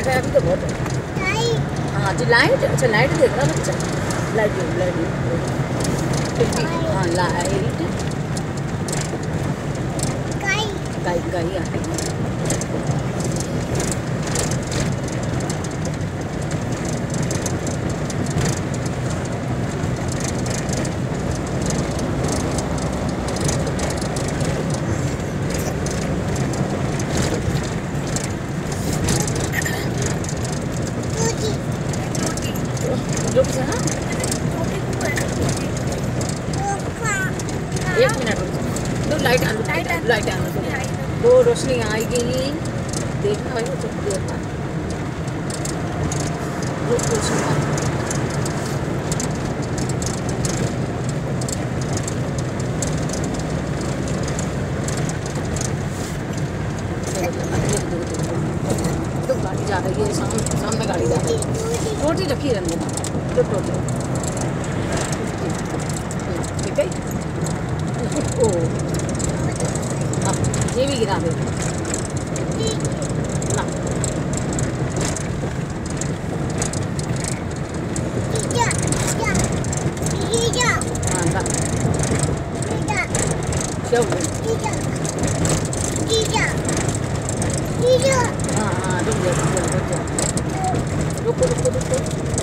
Light है अभी तो बहुत है। हाँ जी लाइट, अच्छा लाइट देख रहा बच्चा, लाइट फिर भी हाँ लाइट गाई आ गई। रुक जा ना, 1 मिनट रुक जा। तो लाइट आने वो रोशनी आएगी, देखना भाई वो देखना रोशनी तो गाड़ी जा रही है, सामने गाड़ी जा रही है। रोटी रखी रहने ना, रोटी ठीक है। ओ अब ये भी गिरा दे ना, हाँ रुक जा रुको।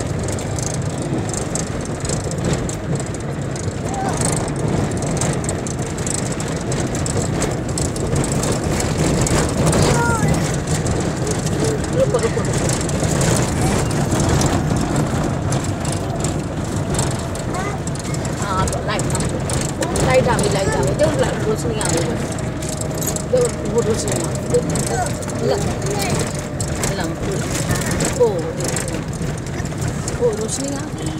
हाँ लाइट आ गई जब रोशनी आ गई, जब वो रोशनी आ ओ रोशनी आ गई।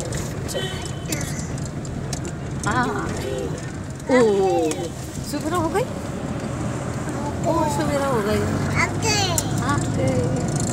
हाँ ओ सवेरा हो गई, ओ सवेरा हो गई।